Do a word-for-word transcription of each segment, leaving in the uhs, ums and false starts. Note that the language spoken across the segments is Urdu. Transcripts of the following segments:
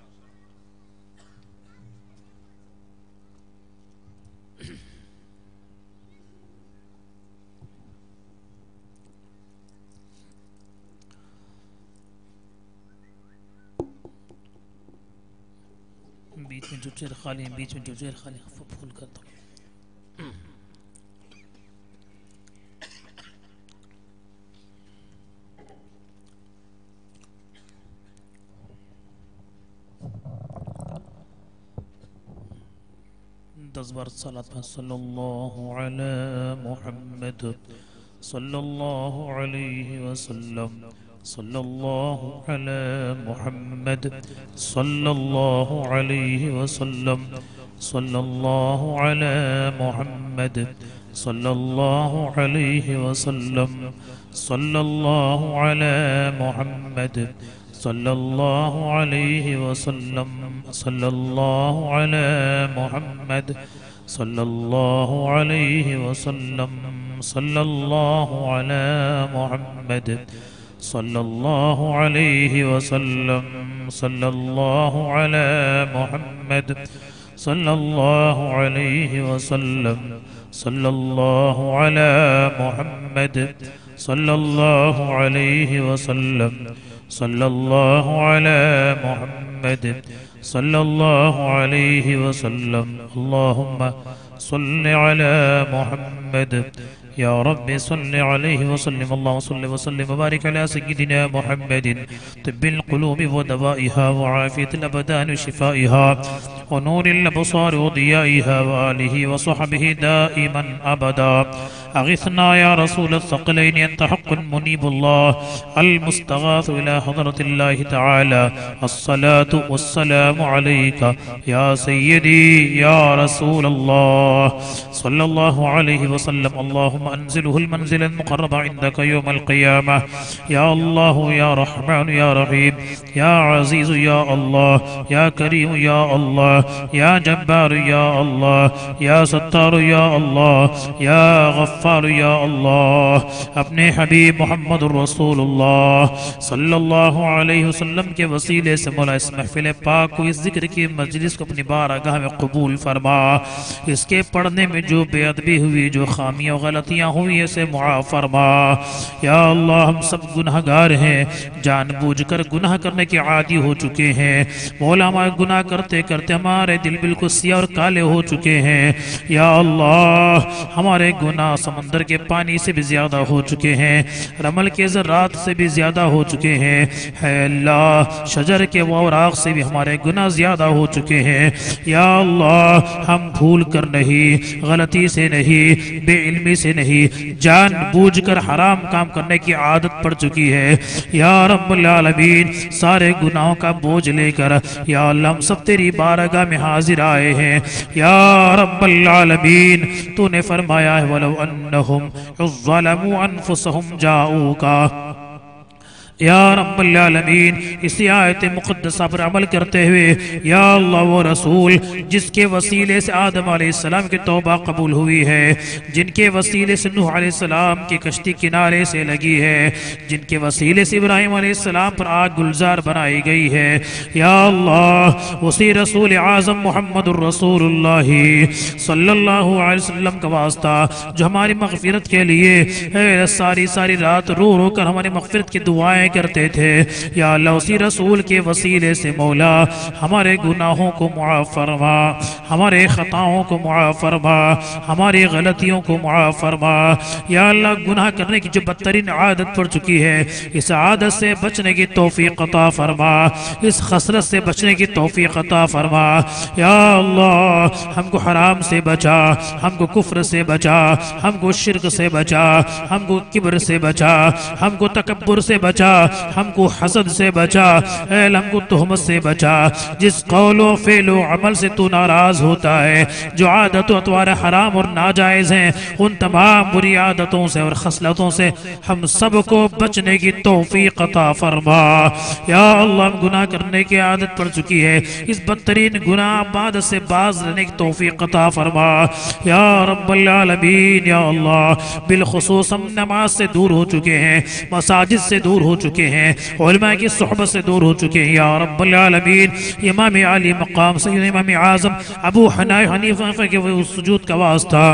بیچ میں جو چیر خالی ہیں بیچ میں جو چیر خالی ہیں پھول کر دو. دس بار صلاة صلی اللہ علی محمد صلی اللہ علیہ وسلم صلی اللہ علی محمد صلی اللہ علیہ وسلم صلی اللہ علی محمد صلی اللہ علیہ وسلم صلی اللہ علی محمد صلی اللہ علیہ وسلم صلی اللہ علی محمد صلی اللہ علیہ وسلم صلی اللہ علی محمد صلی اللہ علیہ وسلم صلی اللہ علی محمد صلی اللہ علیہ وسلم صلی اللہ علی محمد صلی اللہ علیہ وسلم صلی اللہ علی محمد صلی اللہ علیہ وسلم. اللہم صل علی محمد یا رب صل علیہ وسلم. اللہم صل وسلم وبارک علی سیدنا محمد طب القلوب ودوائها وعافیت الابدان وشفائها ونور الابصار وضیائها وآلہ وصحبہ دائما ابدا. اغثنا یا رسول الثقلین انت حق منیب اللہ المستغاث الى حضرت اللہ تعالی. الصلاة والسلام علیکہ یا سیدی یا رسول اللہ صلی اللہ علیہ وسلم. اللہم انزلہ المنزل المقرب عندك يوم القیامة. یا اللہ یا رحمن یا رحیم یا عزیز یا اللہ یا کریم یا اللہ یا جبار یا اللہ یا ستار یا اللہ یا غفار یا اللہ. اپنے حبیب محمد الرسول اللہ صلی اللہ علیہ وسلم کے وسیلے سے مولا اس محفل پاک کو اس ذکر کی مجلس کو اپنی بارگاہ میں قبول فرما. اس کے پڑھنے میں جو بے ادبی ہوئی جو خامیاں غلطیاں ہوئی اسے معاف فرما. یا اللہ ہم سب گناہگار ہیں جان بوجھ کر گناہ کرنے کے عادی ہو چکے ہیں. مولا ہمارے گناہ کرتے کرتے ہمارے دل بالکل سیاہ اور کالے ہو چکے ہیں. یا اللہ ہمارے گناہ سمندر کے پانی سے بھی زیادہ ہو چکے ہیں رمل کے ذرات سے بھی زیادہ ہو چکے ہیں. اے اللہ شجر کے اوراق سے بھی ہمارے گناہ زیادہ ہو چکے ہیں. یا اللہ ہم بھول کر نہیں غلطی سے نہیں بے علمی سے نہیں جان بوجھ کر حرام کام کرنے کی عادت پڑ چکی ہے. یا رب العالمین سارے گناہوں کا بوجھ لے کر یا اللہ ہم سب تیری بارگاہ میں حاضر آئے ہیں. یا رب العالمین تو نے فرمایا ہے وَلَوْ أَنَّهُمْ ظَلَمُوا أَنفُسَهُمْ جَاءُوكَ. یا رب العالمین اسی آیت مقدسہ پر عمل کرتے ہوئے یا اللہ و رسول جس کے وسیلے سے آدم علیہ السلام کی توبہ قبول ہوئی ہے جن کے وسیلے سے نوح علیہ السلام کی کشتی کنارے سے لگی ہے جن کے وسیلے سے ابراہیم علیہ السلام پر آگ گلزار بنائی گئی ہے. یا اللہ اسی رسول اعظم محمد الرسول اللہ صلی اللہ علیہ وسلم کا واسطہ جو ہماری مغفرت کے لیے ساری ساری رات رو رو کر ہماری مغفرت کی دعائیں کرتے تھے. یا اللہ اسی رسول کے وسیلے سے مولا ہمارے گناہوں کو معاف فرما ہمارے خطاؤں کو معاف فرما ہماری غلطیوں کو معاف فرما. یا اللہ گناہ کرنے کی جو بدترین عادت پڑ چکی ہے اس عادت سے بچنے کی توفیق عطا فرما اس خسرت سے بچنے کی توفیق عطا فرما. یا اللہ ہم کو حرام سے بچا ہم کو کفر سے بچا ہم کو شرک سے بچا ہم کو کبر سے بچا ہم کو تکبر سے بچا ہم کو حسد سے بچا. اے ہم کو تہمت سے بچا جس قول و فعل و عمل سے تو ناراض ہوتا ہے جو عادت و اطوار حرام اور ناجائز ہیں ان تمام بری عادتوں سے اور خصلتوں سے ہم سب کو بچنے کی توفیق عطا فرما. یا اللہ ہم گناہ کرنے کی عادت پڑ چکی ہے اس بدترین گناہ عادت سے باز رہنے کی توفیق عطا فرما. یا رب العالمین یا اللہ بالخصوص ہم نماز سے دور ہو چکے ہیں مساجد سے دور ہو چکے ہیں، علماء کی صحبت سے دور ہو چکے ہیں، یا رب العالمین امام علی مقام سید امام اعظم ابو حنیفہ کے سجود کا واسطہ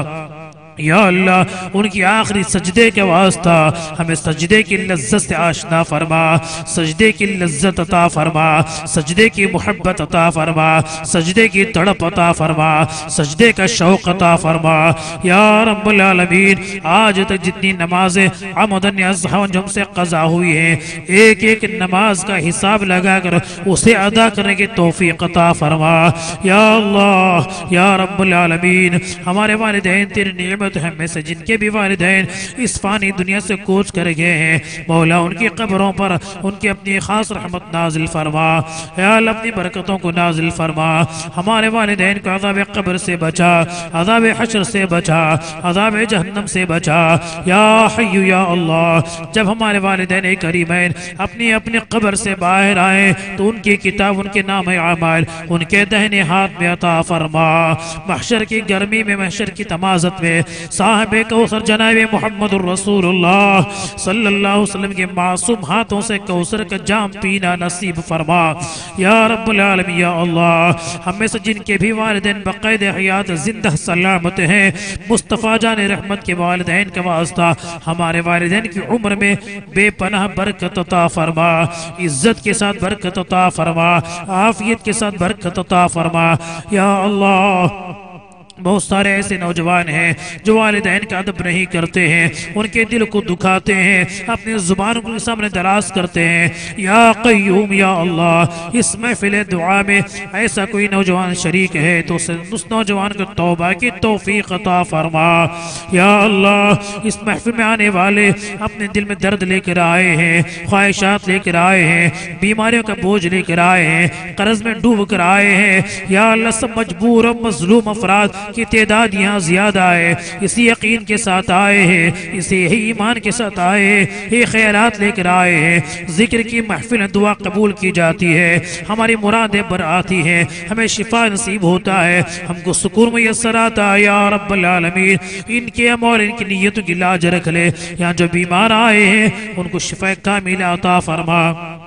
یا اللہ ان کی آخری سجدے کے واسطہ ہمیں سجدے کی لذت سے آشنا فرما، سجدے کی لذت عطا فرما، سجدے کی محبت عطا فرما، سجدے کی تڑپ عطا فرما، سجدے کا شوق عطا فرما یا رب العالمین۔ آج تک جتنی نمازیں عمدن یا سہون ہم سے قضا ہوئی ہیں، ایک ایک نماز کا حساب لگا کر اسے ادا کرنے کی توفیق عطا فرما یا اللہ یا رب العالمین۔ ہمارے والدین تیری نعمت ہم میں سے جن کے بھی والدین اس فانی دنیا سے کوچ کر گئے ہیں، مولا ان کی قبروں پر ان کی اپنی خاص رحمت نازل فرما یا اللہ، اپنی برکتوں کو نازل فرما۔ ہمارے والدین کو عذاب قبر سے بچا، عذاب حشر سے بچا، عذاب جہنم سے بچا یا حی یا اللہ۔ جب ہمارے والدین کریمین اپنی اپنی قبر سے باہر آئے تو ان کی کتاب، ان کے نام اعمال ان کے دہنے ہاتھ میں عطا فرما۔ محشر کی گرمی میں، محشر کی تمازت میں صاحب کوثر جناب محمد الرسول اللہ صلی اللہ علیہ وسلم کے معصوم ہاتھوں سے کوثر کا جام پینا نصیب فرما یا رب العالمین یا اللہ۔ ہم میں سے جن کے بھی والدین بقید حیات زندہ سلامت ہیں، مصطفیٰ جان رحمت کے والدین کا واسطہ ہمارے والدین کی عمر میں بے پناہ برکت عطا فرما، عزت کے ساتھ برکت عطا فرما، عافیت کے ساتھ برکت عطا فرما یا اللہ۔ بہت سارے ایسے نوجوان ہیں جو والدین کا ادب نہیں کرتے ہیں، ان کے دل کو دکھاتے ہیں، اپنی زبان کو سامنے دراز کرتے ہیں یا قیوم یا اللہ۔ اس محفل دعا میں ایسا کوئی نوجوان شریک ہے تو اس نوجوان کو توبہ کی توفیق عطا فرما یا اللہ۔ اس محفل میں آنے والے اپنے دل میں درد لے کر آئے ہیں، خواہشات لے کر آئے ہیں، بیماریوں کا بوجھ لے کر آئے ہیں، قرض میں ڈوب کر آئے ہیں یا اللہ۔ سب مجبور و مظلوم افراد کی تعداد یہاں زیادہ ہے، اسی یقین کے ساتھ آئے ہیں، اسی ایمان کے ساتھ آئے ہیں، یہ خیرات لے کر آئے ہیں۔ ذکر کی محفل دعا قبول کی جاتی ہے، ہماری مرادیں بر آتی ہیں، ہمیں شفا نصیب ہوتا ہے، ہم کو سکون میسر آتا ہے یا رب العالمین۔ ان کے امور ان کی نیتوں کی لاج رکھ لے، یہاں جو بیمار آئے ہیں ان کو شفا کاملہ عطا فرما،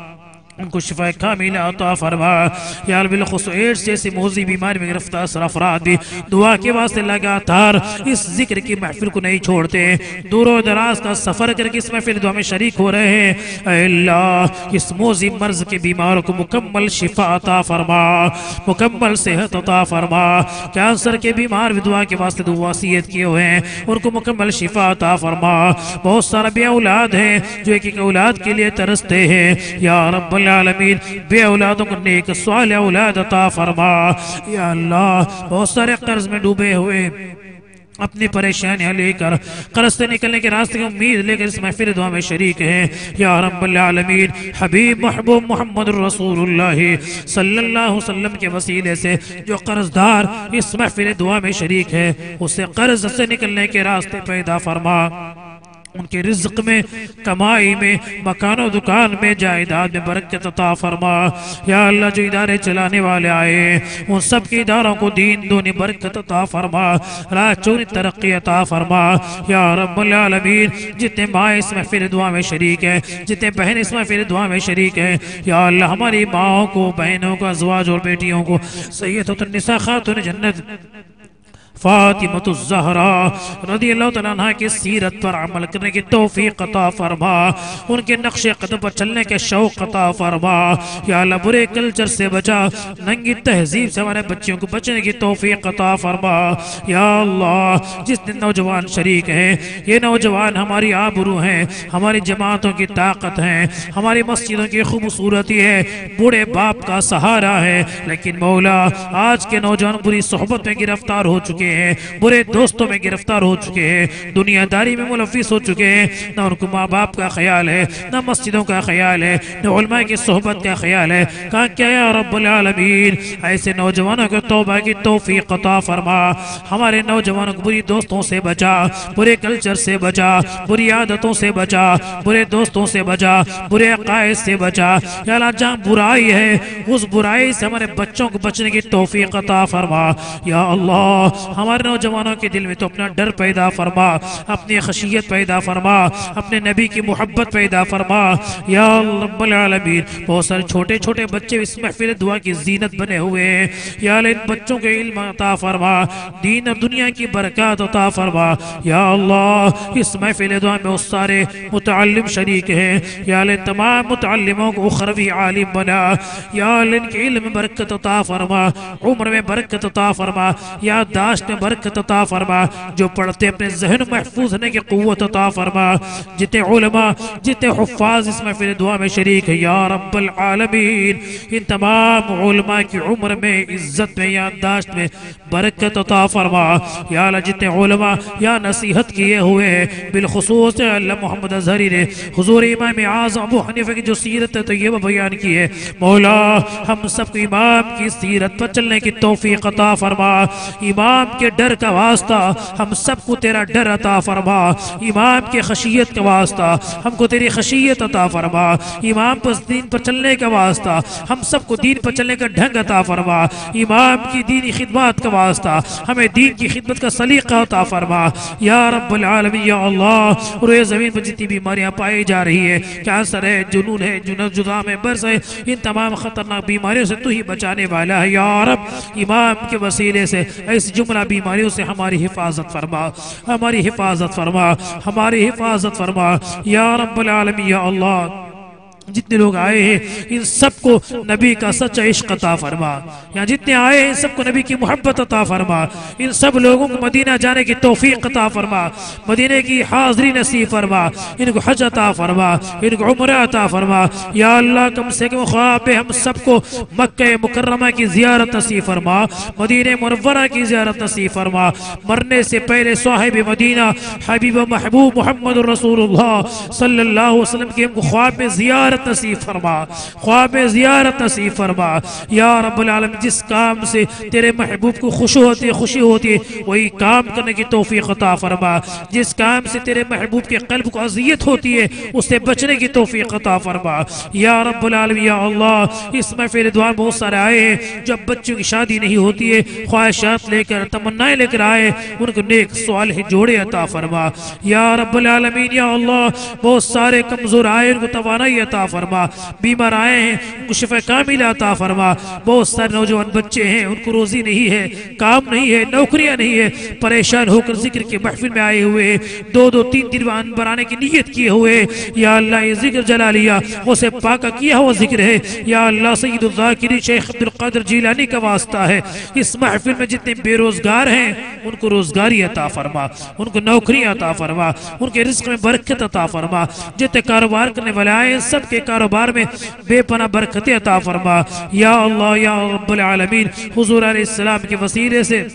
ان کو شفا کاملہ عطا فرما یا رب۔ بالخصوص ایڈز جیسی موذی بیماری میں گرفتار سر افراد بھی دعا کے واسطے لگاتار اس ذکر کی محفل کو نہیں چھوڑتے ہیں، دور و دراز کا سفر کر کے اس محفل دعا میں شریک ہو رہے ہیں۔ اے اللہ، اس موذی مرض کے بیماروں کو مکمل شفا عطا فرما، مکمل صحت عطا فرما۔ کینسر کے بیمار بھی دعا کے واسطے دعا وصیت کیے ہوئے ہیں، ان کو مکمل شفا عطا فرما۔ بہت سارا بے اولاد ہیں جو ایک ایک اولاد کے لیے ترستے ہیں یا رب العالمین، بے اولادوں کو نیک صالح اولاد عطا فرما یا اللہ۔ بہت سارے قرض میں ڈوبے ہوئے اپنی پریشانیاں لے کر، قرض سے نکلنے کے راستے کی امید لے کر اس محفل دعا میں شریک ہیں یا رب العالمین۔ حبیب محبوب محمد رسول اللہ صلی اللہ علیہ وسلم کے وسیلے سے جو قرض دار اس محفل دعا میں شریک ہے، اسے قرض سے نکلنے کے راستے پیدا فرما، ان کے رزق میں، کمائی میں، مکان و دکان میں، جائیداد میں برکت عطا فرما یا اللہ۔ جو ادارے چلانے والے آئے ہیں ان سب کے اداروں کو دین دونی برکت عطا فرما، راہ چونی ترقی عطا فرما یا رب العالمین۔ جتنے ماں اس محفل دعا میں شریک ہیں، جتنے بہن اس محفل دعا میں شریک ہیں یا اللہ، ہماری ماں کو، بہنوں کو، ازواج اور بیٹیوں کو سیدۃ النساء خاتون جنت فاطمۃ الزہرا رضی اللہ تعالیٰ عنہ کی سیرت پر عمل کرنے کی توفیق عطا فرما، ان کے نقش قدم پر چلنے کے شوق عطا فرما یا اللہ۔ برے کلچر سے بچا، ننگی تہذیب سے ہمارے بچوں کو بچنے کی توفیق عطا فرما یا اللہ۔ جس دن نوجوان شریک ہیں، یہ نوجوان ہماری آبرو ہیں، ہماری جماعتوں کی طاقت ہیں، ہماری مسجدوں کی خوبصورتی ہے، بوڑھے باپ کا سہارا ہے، لیکن مولا آج کے نوجوان بری صحبت میں گرفتار ہو چکے ہیں، برے دوستوں میں گرفتار ہو چکے ہیں، دنیا داری میں ملوث ہو چکے ہیں۔ نہ ان کو ماں باپ کا خیال ہے، نہ مسجدوں کا خیال ہے، نہ علماء کی صحبت کا خیال ہے۔ کہاں کیا یا رب العالمین، ایسے نوجوانوں کو توبہ کی توفیق عطا فرما، ہمارے نوجوانوں کو بری دوستوں سے بچا، برے کلچر سے بچا، بری عادتوں سے بچا، برے دوستوں سے بچا، برے عقائد سے بچا یا اللہ۔ جہاں برائی ہے اس برائی سے ہمارے بچوں کو بچنے کی توفیق عطا فرما یا اللہ۔ ہمارے نوجوانوں کے دل میں تو اپنا ڈر پیدا فرما، اپنی خشیت پیدا فرما، اپنے نبی کی محبت پیدا فرما یا رب العالمین۔ بہت سارے چھوٹے چھوٹے بچے اس محفل دعا کی زینت بنے ہوئے ہیں، یا اللہ ان بچوں کے علم عطا فرما، دین اور دنیا کی برکات عطا فرما یا اللہ۔ اس محفل دعا میں اس سارے متعلم شریک ہیں، یا اللہ تمام متعلموں کو اخروی عالم بنا، یا اللہ ان کے علم میں برکت عطا فرما، عمر میں برکت عطا فرما، یادداشت میں برکت عطا فرما، جو پڑھتے اپنے ذہن محفوظ ہونے کی قوت عطا فرما۔ جتنے علماء جتنے حفاظ اس محفل دعا میں شریک ہے یا رب العالمین، ان تمام علماء کی عمر میں، عزت میں، یادداشت میں برکت عطا فرما یا اللہ۔ جتنے علماء یا نصیحت کیے ہوئے ہیں، بالخصوص اللہ محمد اظہری نے حضور امام اعظم ابو حنیفہ کی جو سیرت طیبہ بیان کی ہے، مولا ہم سب کو امام کی سیرت پر چلنے کی توفیق عطا فرما۔ امام کے ڈر کا واسطہ ہم سب کو تیرا ڈر عطا فرما، امام کے خشیت کا واسطہ ہم کو تیری خشیت عطا فرما، امام پر دین پر چلنے کا واسطہ ہم سب کو دین پر چلنے کا ڈھنگ عطا فرما، امام کی دینی خدمات کا واسطہ ہمیں دین کی خدمت کا سلیقہ عطا فرما یا رب العالمین یا اللہ۔ روئے زمین پر جتنی بیماریاں پائی جا رہی ہے، کینسر ہے، جنون ہے، جنون جذام ہے، برس ہے، ان تمام خطرناک بیماریوں سے تو ہی بچانے والا ہے یا رب۔ امام کے وسیلے سے ایسی جملہ بیماریوں سے ہماری حفاظت فرما، ہماری حفاظت فرما، ہماری حفاظت فرما یا رب العالمین یا اللہ۔ جتنے لوگ آئے ہیں ان سب کو نبی کا سچا عشق عطا فرما، یہاں جتنے آئے ہیں ان سب کو نبی کی محبت عطا فرما، ان سب لوگوں کو مدینہ جانے کی توفیق عطا فرما، مدینہ کی حاضری نصیب فرما، ان کو حج عطا فرما، ان کو عمرہ عطا فرما یا اللہ۔ کم سے کم خواب پہ ہم سب کو مکہ مکرمہ کی زیارت نصیب فرما، مدینہ منورہ کی زیارت نصیب فرما، مرنے سے پہلے صاحب مدینہ حبیب محبوب محمد رسول اللہ صلی اللہ علیہ وسلم کی ہم کو خواب میں زیارت نصیب فرما، خواب زیارت نصیب فرما یا رب العالمین۔ جس کام سے تیرے محبوب کو خوش ہوتی خوشی ہوتی ہے وہی کام کرنے کی توفیق عطا فرما، جس کام سے تیرے محبوب کے قلب کو اذیت ہوتی ہے اس سے بچنے کی توفیق عطا فرما یا رب العالمین یا اللہ۔ اس محفل دعا میں بہت سارے آئے ہیں جب بچوں کی شادی نہیں ہوتی ہے، خواہشات لے کر تمنائیں لے کر آئے، ان کو نیک صالح جوڑے عطا فرما یا رب العالمین یا اللہ۔ بہت سارے کمزور آئے، ان کو توانائی عطا فرما، بیمار آئے ہیں ان کو شفا کامل عطا فرما، بہت سارے نوجوان بچے ہیں ان کو روزی نہیں ہے، کام نہیں ہے، نوکریاں نہیں ہے، پریشان ہو کر ذکر کے محفل میں آئے ہوئے، دو دو تین دن بنانے کی نیت کیے ہوئے یا اللہ۔ یہ ذکر جلالیہ اسے پاکہ کیا ہوا ذکر ہے یا اللہ۔ سید الذاکرین شیخ عبدالقادر جیلانی کا واسطہ ہے، اس محفل میں جتنے بے روزگار ہیں ان کو روزگاری عطا فرما، ان کو نوکری عطا فرما، ان کے رزق میں برکت عطا فرما، جتنے کاروبار کرنے والے آئے سب کے کاروبار میں بے پناہ برکت عطا فرما یا اللہ یا رب العالمین۔ حضور علیہ السلام کے وسیلے سے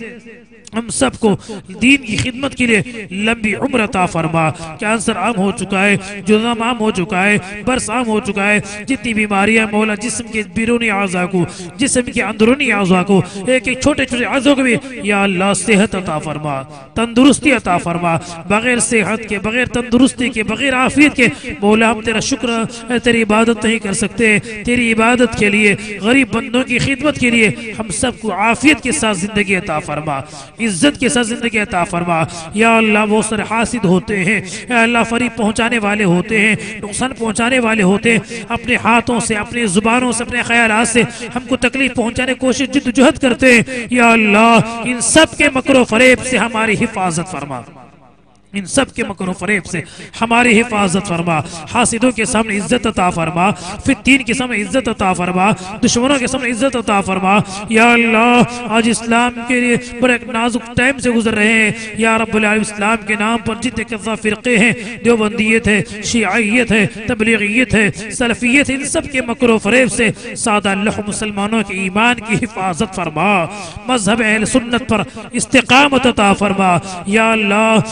ہم سب کو دین کی خدمت کے لیے لمبی عمر عطا فرما۔ کینسر عام ہو چکا ہے، جذام عام ہو چکا ہے، برس عام ہو چکا ہے، جتنی بیماریاں مولا جسم کے بیرونی اعضاء کو، جسم کے اندرونی اعضاء کو، ایک ایک چھوٹے چھوٹے اعضاء کو بھی یا اللہ صحت عطا فرما، تندرستی عطا فرما۔ بغیر صحت کے، بغیر تندرستی کے، بغیر عافیت کے مولا ہم تیرا شکر تیری عبادت نہیں کر سکتے۔ تیری عبادت کے لیے، غریب بندوں کی خدمت کے لیے ہم سب کو عافیت کے ساتھ زندگی عطا فرما، عزت کے ساتھ زندگی عطا فرما یا اللہ۔ بہت سارے حاسد ہوتے ہیں یا اللہ، فریب پہنچانے والے ہوتے ہیں، نقصان پہنچانے والے ہوتے ہیں، اپنے ہاتھوں سے، اپنے زبانوں سے، اپنے خیالات سے ہم کو تکلیف پہنچانے کی کوشش جد جہد کرتے ہیں یا اللہ۔ ان سب کے مکر و فریب سے ہماری حفاظت فرما، ان سب کے مکر و فریب سے ہماری حفاظت فرما۔ حاسدوں کے سامنے عزت عطا فرما، فتین کے سامنے عزت عطا فرما، دشمنوں کے سامنے عزت عطا فرما یا اللہ۔ آج اسلام کے لیے بڑے ایک نازک ٹائم سے گزر رہے ہیں یا رب العالمین۔ اسلام کے نام پر جتنے کذاب فرقے ہیں، دیوبندیت ہے، شیعیت ہے، تبلیغیت ہے، سلفیت ہے، ان سب کے مکر و فریب سے سادہ اللہ مسلمانوں کے ایمان کی حفاظت فرما، مذہب اہل سنت پر استقامت عطا فرما یا اللہ۔ میڈیا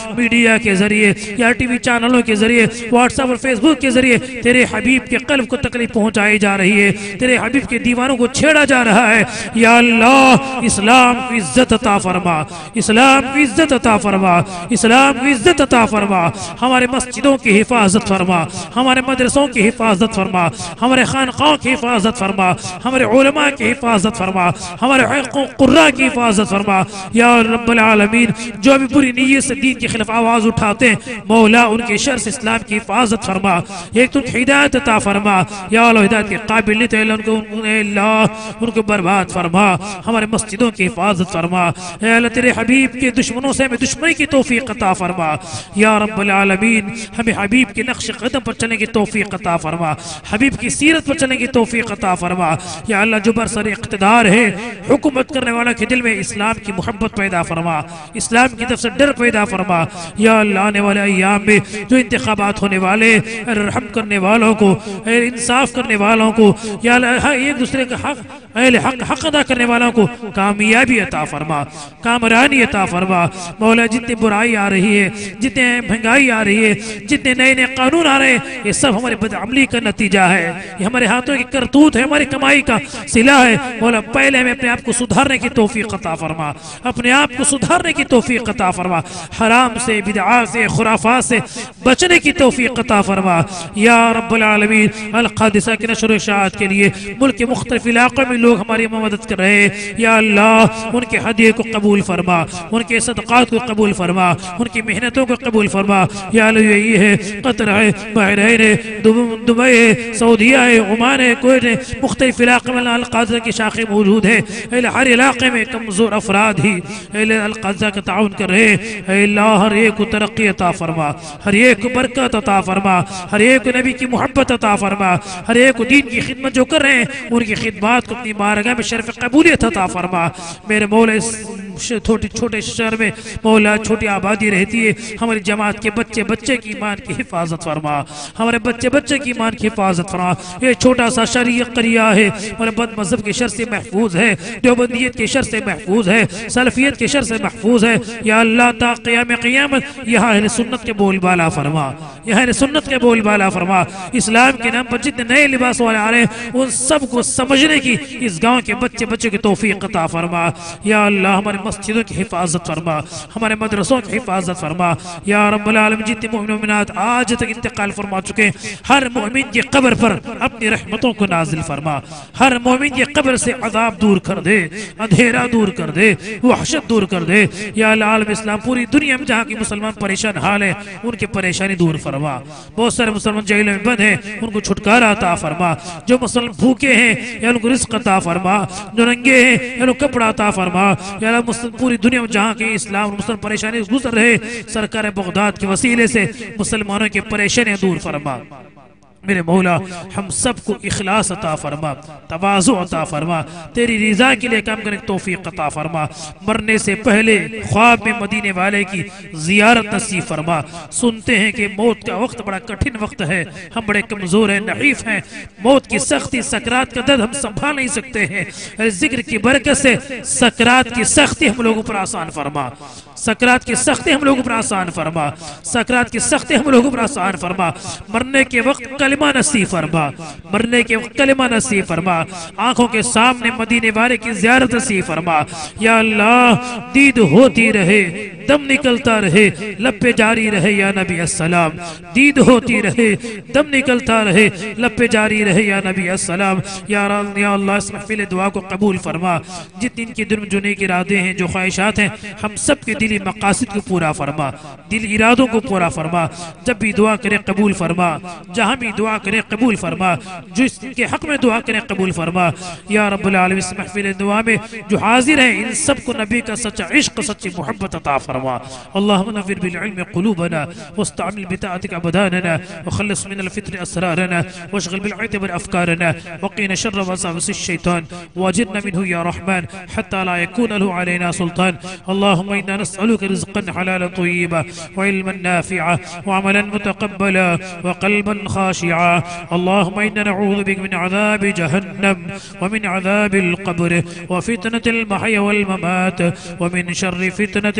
میڈیا کے ذریعے یا ٹی وی چینلوں کے ذریعے واٹس ایپ اور فیس بک کے ذریعے تیرے حبیب کے قلب کو تکلیف پہنچائی جا رہی ہے، تیرے حبیب کے دیوانوں کو چھیڑا جا رہا ہے، یا اللہ اسلام کی عزت عطا فرما، اسلام کی عزت عطا فرما، اسلام کی عزت عطا فرما، ہمارے مسجدوں کی حفاظت فرما، ہمارے مدرسوں کی حفاظت فرما، ہمارے خانقاہوں کی حفاظت فرما، ہمارے علماء کی حفاظت فرما، ہمارے قرآن کی حفاظت فرما یا رب العالمین۔ جو بھی بری نیت سے دین کے خلاف آواز اٹھاتے ہیں مولا ان کے شر سے اسلام کی حفاظت فرما، ایک تو ہدایت عطا فرما یا اللہ، ہدایت کے قابل نہیں تو ان کو اے اللہ ان کو برباد فرما، ہمارے مسجدوں کی حفاظت فرما، اے اللہ تیرے حبیب کے دشمنوں سے ہمیں دشمنی کی توفیق عطا فرما یا رب العالمین۔ ہمیں حبیب کے نقش قدم پر چلنے کی توفیق عطا فرما، حبیب کی سیرت پر چلنے کی توفیق عطا فرما یا اللہ۔ جو برسر اقتدار ہے حکومت کرنے والا کے دل میں اسلام کی محبت پیدا فرما، اسلام کی طرف سے ڈر پیدا فرما یا اللہ۔ آنے والے ایام میں جو انتخابات ہونے والے، رحم کرنے والوں کو، انصاف کرنے والوں کو یا اللہ، ایک دوسرے کا حق اہل حق حق ادا کرنے والوں کو کامیابی عطا فرما، کامرانی عطا فرما مولا۔ جتنی برائی آ رہی ہے، جتنے مہنگائی آ رہی ہے، جتنے نئے نئے قانون آ رہے ہیں، یہ سب ہمارے بدعملی کا نتیجہ ہے، یہ ہمارے ہاتھوں کی کرتوت ہے، ہماری کمائی کا صلہ ہے مولا۔ پہلے ہمیں اپنے آپ کو سدھارنے کی توفیق عطا فرما، اپنے آپ کو سدھارنے کی توفیق عطا فرما، حرام سے، بدعات سے، خرافات سے بچنے کی توفیق عطا فرما یا رب العالمین۔ القادثہ کی نشر و اشاعت کے لیے ملک کے مختلف علاقوں میں لوگ ہماری مدد کر رہے ہیں یا اللہ، ان کے ہدیے کو قبول فرما، ان کے صدقات کو قبول فرما، ان کی محنتوں کو قبول فرما یا اللہ۔ یہی ہے قطر ہے، بحرین ہے، دبئی ہے، سعودیہ ہے، عمان ہے، کویت ہے، مختلف علاقے میں القادثہ کی شاخیں موجود ہے، ہر علاقے میں کمزور افراد ہی القادثہ کا تعاون کر رہے ہیں، اے اللہ ہر ایک کو ترقی عطا فرما، ہر ایک کو برکت عطا فرما، ہر ایک کو نبی کی محبت عطا فرما، ہر ایک کو دین کی خدمت جو کر رہے ہیں ان کی خدمات کو اپنی بارگاہ میں شرف قبولیت عطا فرما میرے مولا۔ اس چھوٹے چھوٹے شہر میں مولا چھوٹی آبادی رہتی ہے، ہماری جماعت کے بچے بچے کی ایمان کی حفاظت فرما، ہمارے بچے بچے کی ایمان کی حفاظت فرما۔ یہ چھوٹا سا شہری قریہ ہے ہمارے بد مذہب کے شر سے محفوظ ہے، دیوبندیت کے شر سے محفوظ ہے، سلفیت کے شر سے محفوظ ہے یا اللہ۔ تا قیام قیامت یہاں اہل سنت کے بول بالا فرما، یہاں اہل سنت کے بول بالا فرما۔ اسلام کے نام پر جتنے نئے لباس والے آ رہے ہیں ان سب کو سمجھنے کی اس گاؤں کے بچے بچے کی توفیق عطا فرما یا اللہ۔ ہمارے مسجدوں کی حفاظت فرما، ہمارے مدرسوں کی حفاظت فرما یا رب العالمین۔ جتنے مومن مومنات آج تک انتقال فرما چکے ہیں ہر مومن کی قبر پر اپنی رحمتوں کو نازل فرما، ہر مومن کی قبر سے عذاب دور کر دے، اندھیرا دور کر دے، وحشت دور کر دے یا اللہ۔ عالم اسلام پوری دنیا میں جہاں کی مسلمان پریشان حال ہے ان کی پریشانی دور فرما۔ بہت سارے مسلمان جیلوں میں بند ہیں ان کو چھٹکارا عطا فرما، جو مسلمان بھوکے ہیں یا ان کو رزق عطا فرما، جو ننگے ہیں یا ان کو کپڑا عطا فرما یا اللہ۔ پوری دنیا میں جہاں کے اسلام اور مسلمان پریشانی گزر رہے سرکار بغداد کے وسیلے سے مسلمانوں کی پریشانیاں دور فرما میرے مولا۔ ہم سب کو اخلاص عطا فرما، تواضع عطا فرما، تیری رضا کے لئے کام کرنے کی توفیق عطا فرما۔ مرنے سے پہلے خواب میں مدینے والے کی زیارت نصیب فرما۔ سنتے ہیں کہ موت کا وقت بڑا کٹھن وقت ہے، ہم بڑے کمزور ہیں، نحیف ہیں، موت کی سختی سکرات کا درد ہم سنبھال نہیں سکتے ہیں، ذکر کی برکت سے سکرات کی سختی ہم لوگوں پر آسان فرما، سکرات کی سختی ہم لوگوں پر آسان فرما، سکرات کی سختی ہم لوگوں پر آسان فرما۔ مرنے کے وقت کلمہ نصیب فرما، مرنے کے وقت کلمہ نصیب فرما، آنکھوں کے سامنے مدینے والے کی زیارت نصیب فرما یا اللہ۔ دید ہوتی رہے، دم نکلتا رہے، لب پہ جاری رہے یا نبی السلام، دید ہوتی رہے، دم نکلتا رہے، لب پہ جاری رہے یا نبی السلام یا اللہ۔ اس محفل دعا کو قبول فرما، جتنی ان کی دل میں جو نیک ارادے ہیں، جو خواہشات ہیں، ہم سب کے دلی مقاصد کو پورا فرما، دل ارادوں کو پورا فرما۔ جب بھی دعا کرے قبول فرما، جہاں بھی دعا کرے قبول فرما، جو اس کے حق میں دعا کرے قبول فرما یا رب العالمین۔ اس محفل دعا میں جو حاضر ہیں ان سب کو نبی کا سچا عشق، سچی محبت عطا فرما۔ اللهم نفر بالعلم قلوبنا واستعمل بطاعتك ابداننا وخلص من الفتن اسرارنا واشغل بالعتبر افكارنا وقنا شر وساوس الشيطان واجرنا منه يا رحمن حتى لا يكون له علينا سلطان. اللهم انا نسألك رزقا حلالا طيبا وعلما نافعا وعملا متقبلا وقلبا خاشعا. اللهم انا نعوذ بك من عذاب جهنم ومن عذاب القبر وفتنة المحيا والممات ومن شر فتنة المسيح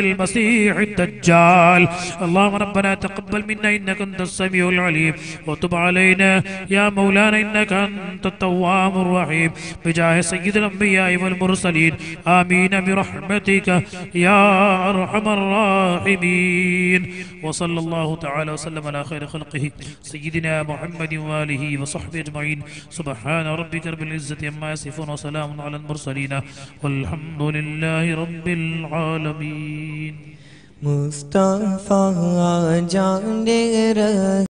المسيح الدجال. اللهم ربنا تقبل منا إنك أنت السميع العليم وتب علينا يا مولانا إنك أنت التواب الرحيم بجاه سيد الأنبياء والمرسلين آمين برحمتك يا أرحم الراحمين. وصلى الله تعالى وسلم على خير خلقه سيدنا محمد وآله وصحبه أجمعين. سبحان ربك رب العزة عما يصفون وسلام على المرسلين والحمد لله رب العالمين. مصطفیٰ جان رہے